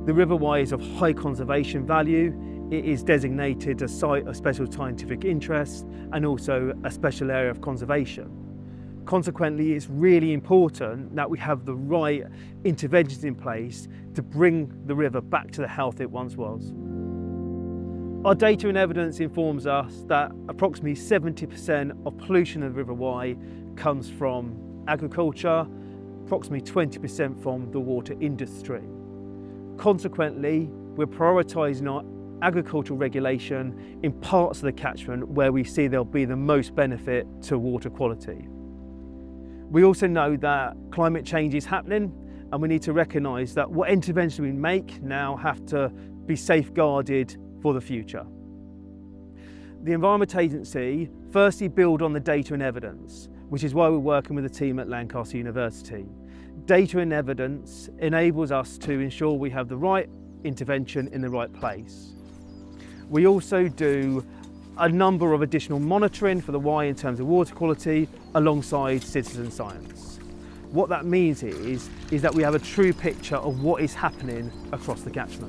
The River Wye is of high conservation value. It is designated a site of special scientific interest and also a special area of conservation. Consequently, it's really important that we have the right interventions in place to bring the river back to the health it once was. Our data and evidence informs us that approximately 70% of pollution of the River Wye comes from agriculture, approximately 20% from the water industry. Consequently, we're prioritising our agricultural regulation in parts of the catchment where we see there'll be the most benefit to water quality. We also know that climate change is happening, and we need to recognise that what interventions we make now have to be safeguarded for the future. The Environment Agency firstly build on the data and evidence, which is why we're working with a team at Lancaster University. Data and evidence enables us to ensure we have the right intervention in the right place. We also do a number of additional monitoring for the Wye in terms of water quality alongside citizen science. What that means is that we have a true picture of what is happening across the catchment.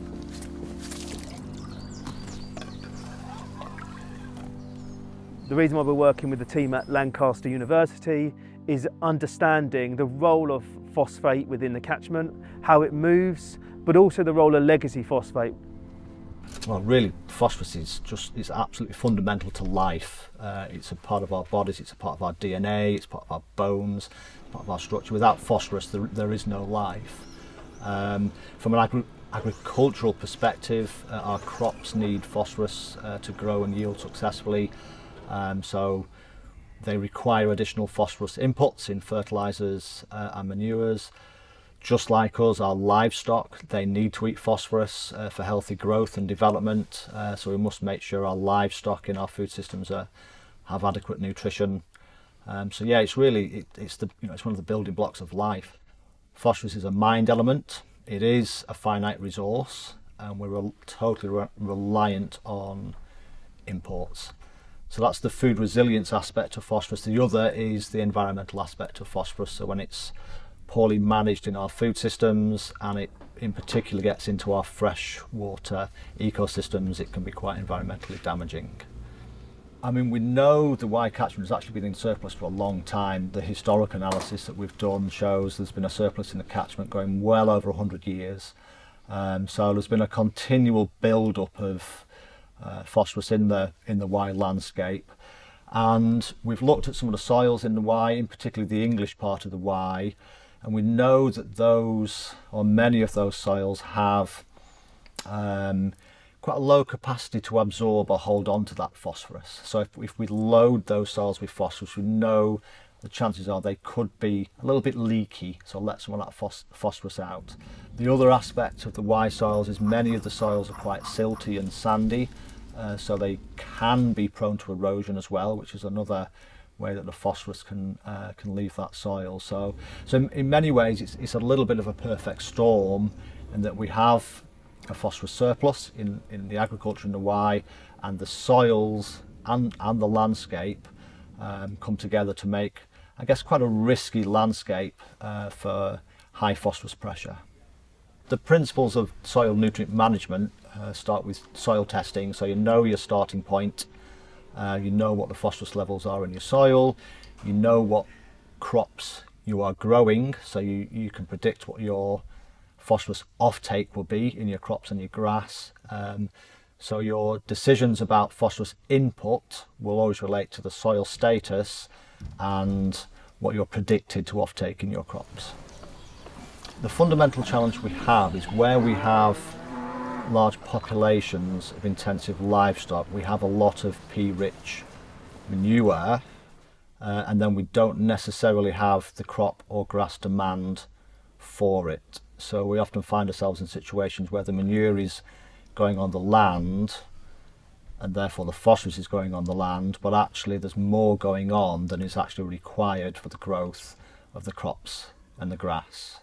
The reason why we're working with the team at Lancaster University is understanding the role of phosphate within the catchment, how it moves, but also the role of legacy phosphate. Well, really, phosphorus is absolutely fundamental to life. It's a part of our bodies, it's a part of our DNA, it's part of our bones, part of our structure. Without phosphorus, there is no life. From an agricultural perspective, our crops need phosphorus to grow and yield successfully. So they require additional phosphorus inputs in fertilisers and manures. Just like us, our livestock, they need to eat phosphorus for healthy growth and development. So we must make sure our livestock in our food systems have adequate nutrition. So yeah, it's really it's one of the building blocks of life. Phosphorus is a mined element. It is a finite resource, and we're totally reliant on imports. So that's the food resilience aspect of phosphorus. The other is the environmental aspect of phosphorus. So when it's poorly managed in our food systems, and it in particular gets into our freshwater ecosystems, it can be quite environmentally damaging. I mean, we know the Wye catchment has actually been in surplus for a long time. The historic analysis that we've done shows there's been a surplus in the catchment going well over 100 years. So there's been a continual build-up of phosphorus in the Wye landscape. And we've looked at some of the soils in the Wye, in particular the English part of the Wye, and we know that those, or many of those soils, have quite a low capacity to absorb or hold on to that phosphorus. So if we load those soils with phosphorus, we know the chances are they could be a little bit leaky, so let some of that phosphorus out. The other aspect of the Wye soils is many of the soils are quite silty and sandy, so they can be prone to erosion as well, which is another way that the phosphorus can leave that soil. So in many ways it's a little bit of a perfect storm, in that we have a phosphorus surplus in the agriculture in the Wye, and the soils and the landscape come together to make, I guess, quite a risky landscape for high phosphorus pressure. The principles of soil nutrient management start with soil testing, so you know your starting point. You know what the phosphorus levels are in your soil, you know what crops you are growing, so you can predict what your phosphorus offtake will be in your crops and your grass. So your decisions about phosphorus input will always relate to the soil status and what you're predicted to offtake in your crops. The fundamental challenge we have is where we have large populations of intensive livestock, we have a lot of pea-rich manure, and then we don't necessarily have the crop or grass demand for it. So we often find ourselves in situations where the manure is going on the land, and therefore the phosphorus is going on the land, but actually there's more going on than is actually required for the growth of the crops and the grass.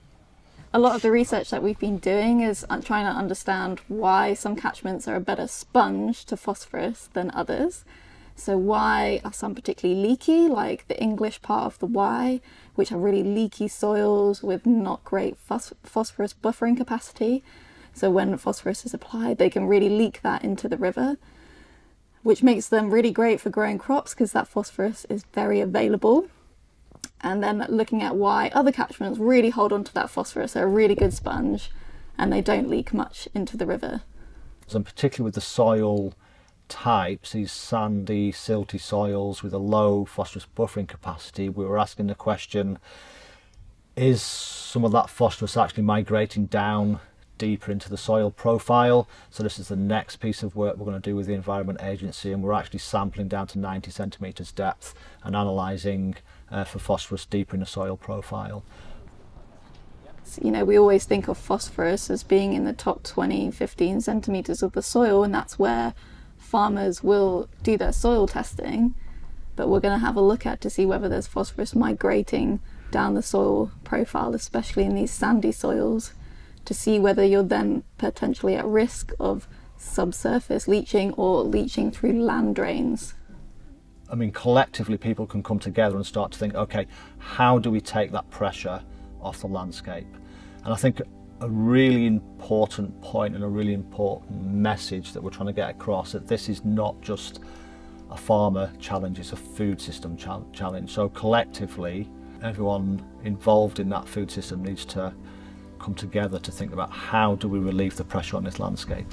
A lot of the research that we've been doing is trying to understand why some catchments are a better sponge to phosphorus than others. So why are some particularly leaky, like the English part of the Wye, which have really leaky soils with not great phosphorus buffering capacity? So when phosphorus is applied, they can really leak that into the river, which makes them really great for growing crops because that phosphorus is very available. And then looking at why other catchments really hold on to that phosphorus, they're a really good sponge and they don't leak much into the river. So particularly with the soil types, these sandy, silty soils with a low phosphorus buffering capacity, we were asking the question, is some of that phosphorus actually migrating down deeper into the soil profile? So this is the next piece of work we're going to do with the Environment Agency, and we're actually sampling down to 90 centimetres depth and analysing for phosphorus deeper in the soil profile. So, you know, we always think of phosphorus as being in the top 20, 15 centimetres of the soil, and that's where farmers will do their soil testing, but we're going to have a look at to see whether there's phosphorus migrating down the soil profile, especially in these sandy soils, to see whether you're then potentially at risk of subsurface leaching or leaching through land drains. I mean, collectively people can come together and start to think, okay, how do we take that pressure off the landscape? And I think a really important point and a really important message that we're trying to get across, that this is not just a farmer challenge, it's a food system challenge. So collectively, everyone involved in that food system needs to come together to think about how do we relieve the pressure on this landscape.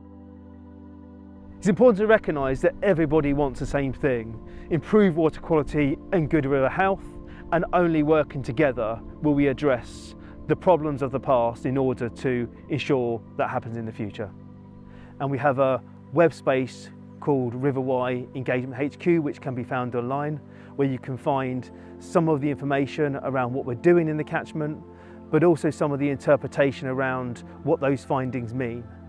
It's important to recognise that everybody wants the same thing: improve water quality and good river health, and only working together will we address the problems of the past in order to ensure that happens in the future. And we have a web space called River Wye Engagement HQ, which can be found online, where you can find some of the information around what we're doing in the catchment, but also some of the interpretation around what those findings mean.